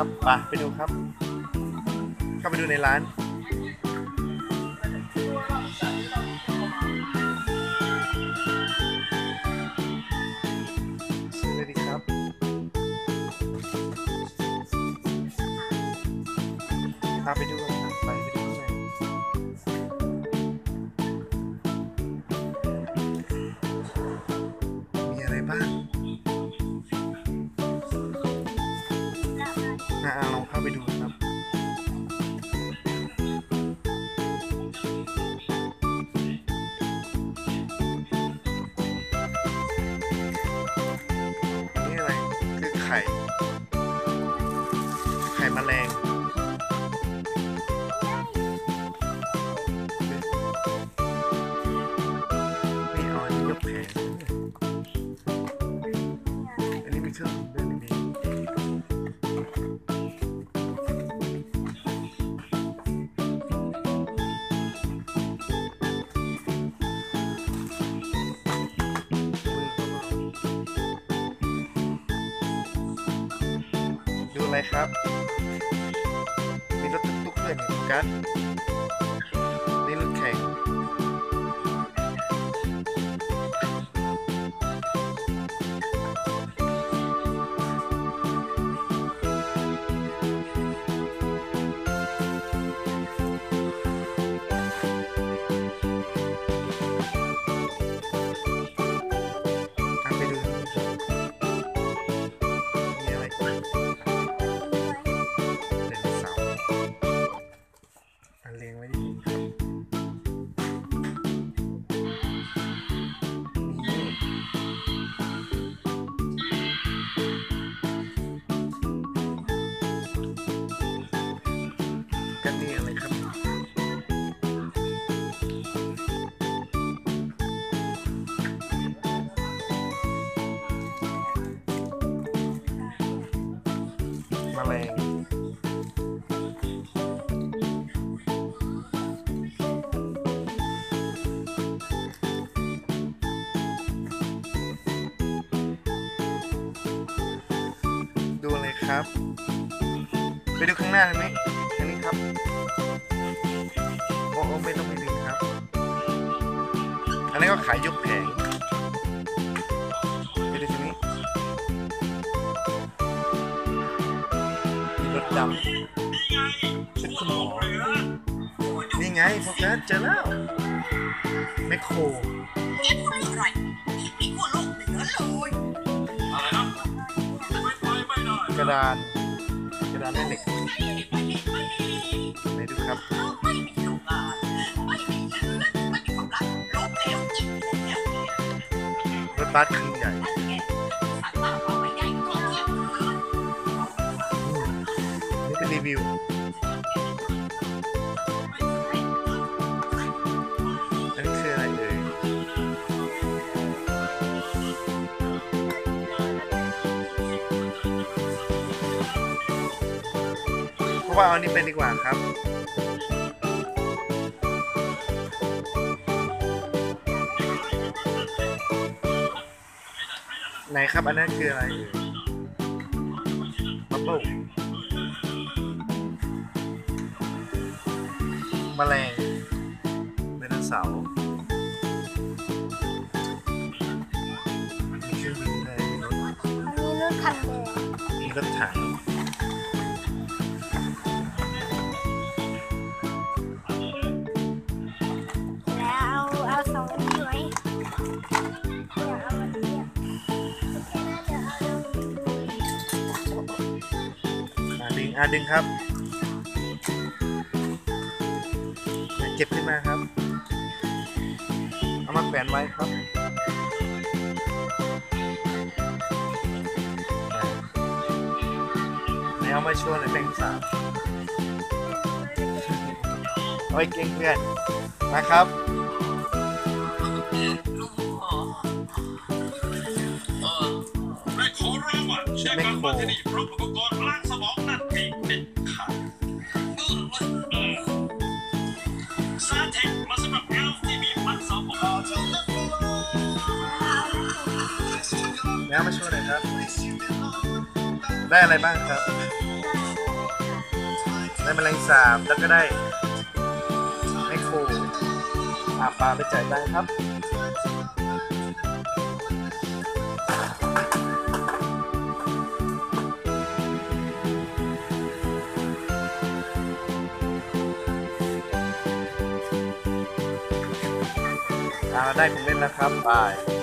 ครับไปดูครับเข้าไปดูในร้านซื้อเลยดีครับไปดูกันครับไปดูข้างในมีอะไรบ้างลองเข้าไปดูครับนี่อะไรคือไข่แมลงนี่เอาอันนี้ยกแผงอันนี้มีเครื่องเดินในนี้ดูอะไรครับมีรถตุ๊กๆด้วยเหมือนกันนี่รถแข่งไปดูมีอะไรไดโนเสาร์เรียงไว้ดีกันนี่อะไรครับแมลงดูอะไรครับไปดูข้างหน้าไหมอันนี้ครับโอ้ไม่ต้องไปดึงครับอันนี้ก็ขายยกแผงไปดูทีนี้มีรถดำชุดคุณหมอนี่ไงโฟกัสเจอแล้วแมคโครกระดานแม่เหล็กไหนดูครับรถบัสคันใหญ่นี่เป็นรีวิวอันนี้คืออะไรเลยเพราะว่าเอาอันนี้เป็นดีกว่าครับไหนครับอันนั้นคืออะไรบับเบิ้ลแมลงไดโนเสาร์มีเครื่องบินด้วยมีรถอันนี้รถคันแดงมีรถถังแล้วเอาสองอันนี้ไว้เดี๋ยวเอาอันนี้โอเคนะเดี๋ยวเอาดึงครับเก็บขึ้นมาครับเอามาแขวนไว้ครับไหนเอามาโชว์หน่อยแบงค์3เอาไว้เก่งเพื่อนนะครับแม่ขอร้องว่าเชื่อการมาที่นี่เพราะอุปกรณ์ล้างสมองนั่นเองเด็ดขาดซาเทคมาสำหรับเอลที่มีมันสมองแล้วมาโชว์หน่อยครับได้อะไรบ้างครับได้แมลงสาบแล้วก็ได้แมคโครปลาไปจ่ายตังค์ครับได้ผมเล่นแล้วครับบาย